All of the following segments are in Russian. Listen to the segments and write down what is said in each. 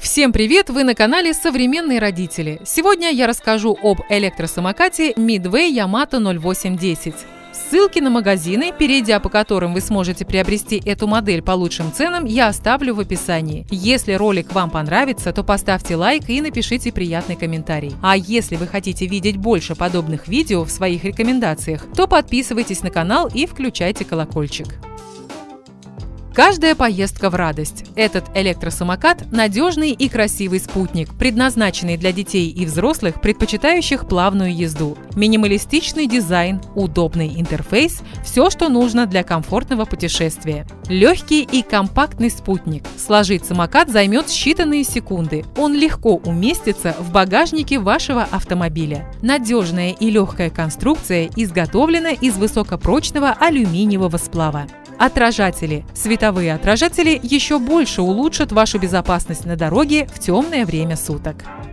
Всем привет! Вы на канале «Современные родители». Сегодня я расскажу об электросамокате Midway Yamato 0810. Ссылки на магазины, перейдя по которым вы сможете приобрести эту модель по лучшим ценам, я оставлю в описании. Если ролик вам понравится, то поставьте лайк и напишите приятный комментарий. А если вы хотите видеть больше подобных видео в своих рекомендациях, то подписывайтесь на канал и включайте колокольчик. Каждая поездка в радость. Этот электросамокат – надежный и красивый спутник, предназначенный для детей и взрослых, предпочитающих плавную езду. Минималистичный дизайн, удобный интерфейс – все, что нужно для комфортного путешествия. Легкий и компактный спутник. Сложить самокат займет считанные секунды. Он легко уместится в багажнике вашего автомобиля. Надежная и легкая конструкция изготовлена из высокопрочного алюминиевого сплава. Отражатели. Световые отражатели еще больше улучшат вашу безопасность на дороге в темное время суток.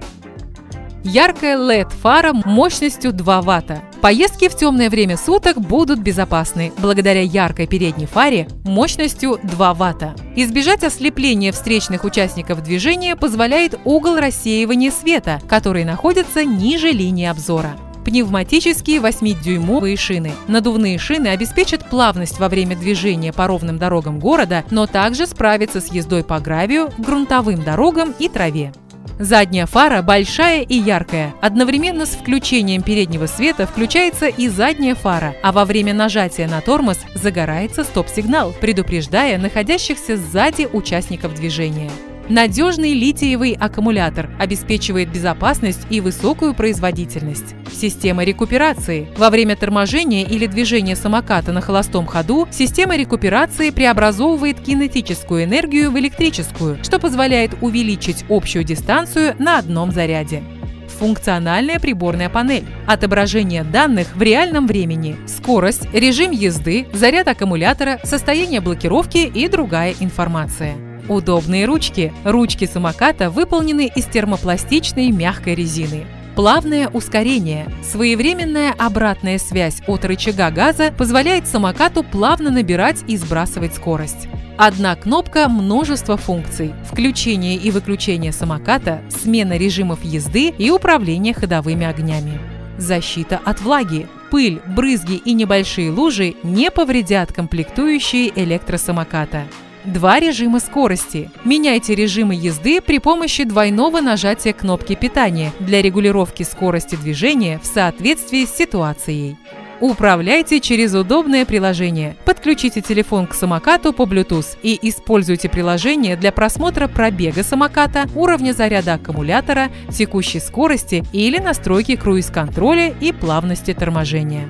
Яркая LED-фара мощностью 2 Вт. Поездки в темное время суток будут безопасны благодаря яркой передней фаре мощностью 2 Вт. Избежать ослепления встречных участников движения позволяет угол рассеивания света, который находится ниже линии обзора. Пневматические 8-дюймовые шины. Надувные шины обеспечат плавность во время движения по ровным дорогам города, но также справятся с ездой по гравию, грунтовым дорогам и траве. Задняя фара большая и яркая. Одновременно с включением переднего света включается и задняя фара, а во время нажатия на тормоз загорается стоп-сигнал, предупреждая находящихся сзади участников движения. Надежный литиевый аккумулятор обеспечивает безопасность и высокую производительность. Система рекуперации. Во время торможения или движения самоката на холостом ходу система рекуперации преобразовывает кинетическую энергию в электрическую, что позволяет увеличить общую дистанцию на одном заряде. Функциональная приборная панель. Отображение данных в реальном времени. Скорость, режим езды, заряд аккумулятора, состояние блокировки и другая информация. Удобные ручки. Ручки самоката выполнены из термопластичной мягкой резины. Плавное ускорение. Своевременная обратная связь от рычага газа позволяет самокату плавно набирать и сбрасывать скорость. Одна кнопка, множество функций. Включение и выключение самоката, смена режимов езды и управление ходовыми огнями. Защита от влаги. Пыль, брызги и небольшие лужи не повредят комплектующие электросамоката. 2 режима скорости. Меняйте режимы езды при помощи двойного нажатия кнопки питания для регулировки скорости движения в соответствии с ситуацией. Управляйте через удобное приложение. Подключите телефон к самокату по Bluetooth и используйте приложение для просмотра пробега самоката, уровня заряда аккумулятора, текущей скорости или настройки круиз-контроля и плавности торможения.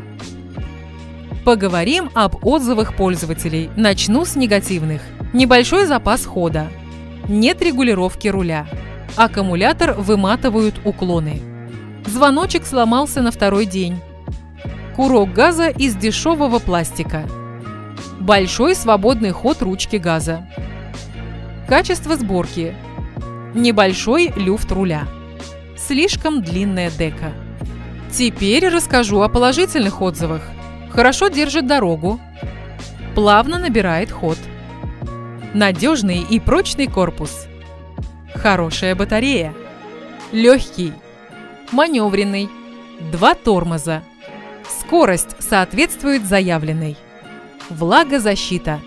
Поговорим об отзывах пользователей. Начну с негативных. Небольшой запас хода. Нет регулировки руля. Аккумулятор выматывают уклоны. Звоночек сломался на 2-й день. Курок газа из дешевого пластика. Большой свободный ход ручки газа. Качество сборки. Небольшой люфт руля. Слишком длинная дека. Теперь расскажу о положительных отзывах. Хорошо держит дорогу. Плавно набирает ход. Надежный и прочный корпус. Хорошая батарея. Легкий. Маневренный. 2 тормоза. Скорость соответствует заявленной. Влагозащита.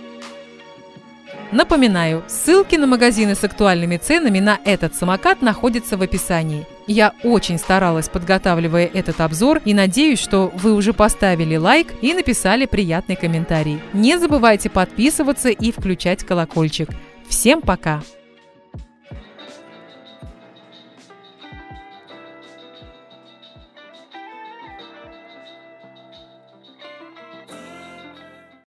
Напоминаю, ссылки на магазины с актуальными ценами на этот самокат находятся в описании. Я очень старалась, подготавливая этот обзор, и надеюсь, что вы уже поставили лайк и написали приятный комментарий. Не забывайте подписываться и включать колокольчик. Всем пока!